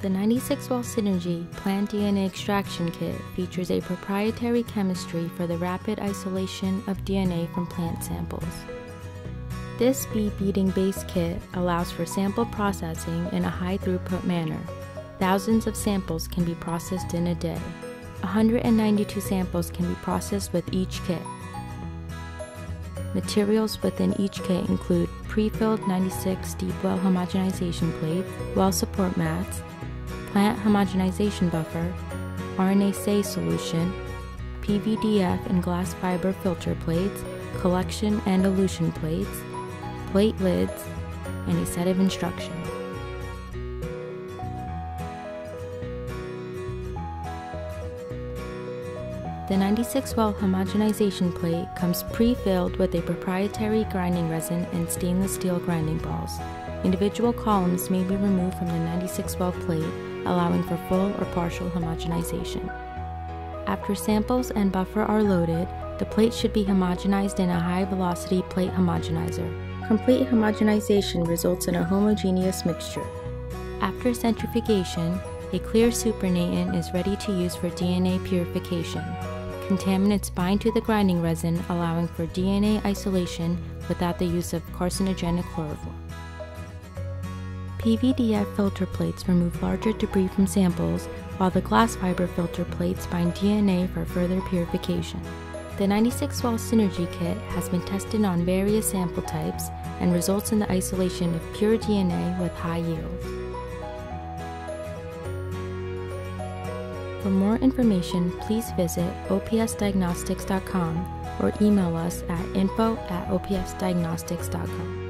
The 96-well Synergy Plant DNA Extraction Kit features a proprietary chemistry for the rapid isolation of DNA from plant samples. This speed-beating base kit allows for sample processing in a high-throughput manner. Thousands of samples can be processed in a day. 192 samples can be processed with each kit. Materials within each kit include pre-filled 96 deep well homogenization plates, well support mats, plant homogenization buffer, RNA-seq solution, PVDF and glass fiber filter plates, collection and elution plates, plate lids, and a set of instructions. The 96-well homogenization plate comes pre-filled with a proprietary grinding resin and stainless steel grinding balls. Individual columns may be removed from the 96-well plate, allowing for full or partial homogenization. After samples and buffer are loaded, the plate should be homogenized in a high-velocity plate homogenizer. Complete homogenization results in a homogeneous mixture. After centrifugation, a clear supernatant is ready to use for DNA purification. Contaminants bind to the grinding resin, allowing for DNA isolation without the use of carcinogenic chloroform. PVDF filter plates remove larger debris from samples, while the glass fiber filter plates bind DNA for further purification. The 96-well Synergy kit has been tested on various sample types and results in the isolation of pure DNA with high yields. For more information, please visit opsdiagnostics.com or email us at info@opsdiagnostics.com.